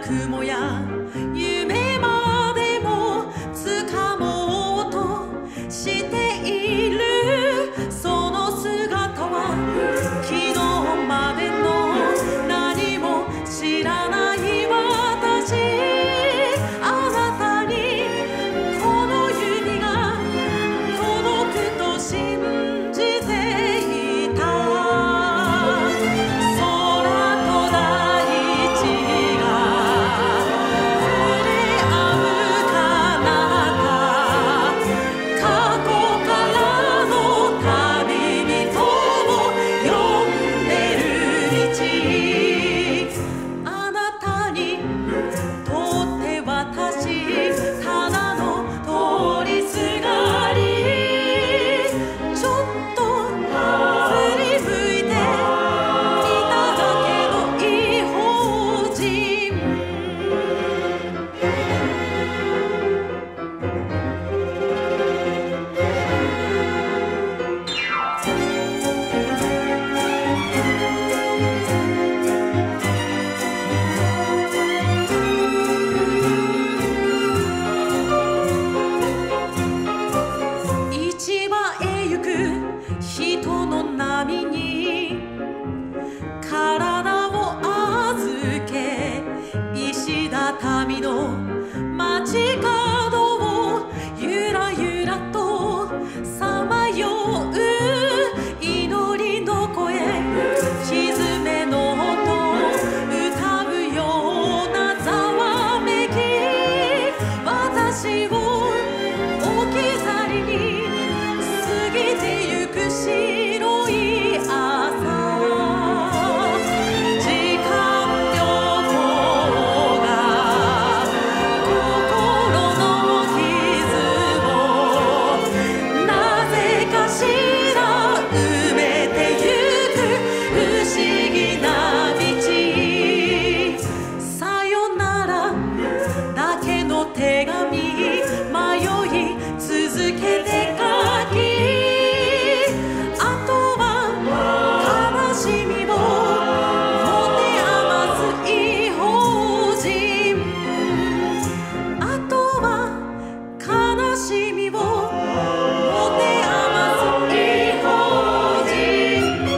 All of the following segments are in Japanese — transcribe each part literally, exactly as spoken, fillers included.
雲や夢までも掴もうとしているその姿は昨日までの何も知らない私あなたにこの指が届くと信じていた空と大地が触れ合う彼方過去からの旅人を呼んでる道あなたにとって私ただの通りすがりちょっと振り向いて見ただけの異邦人市場へ行く人の波に体を預け石畳の街角をゆらゆらとさまよう祈りの声蹄の音歌うようなざわめき私を置き去りに過ぎてゆく白い朝時間旅行が心の傷をなぜかしら埋めてゆく不思議な道さよならだけの手紙迷い続けて書きあとは悲しみを持て余す異邦人あとは悲しみを持て余す異邦人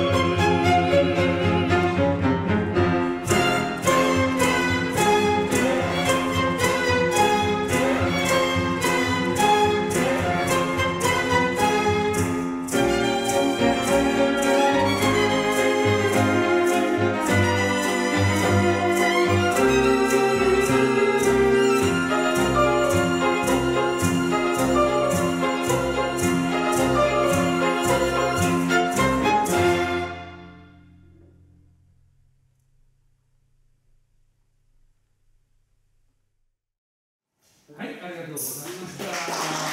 はい、ありがとうございました。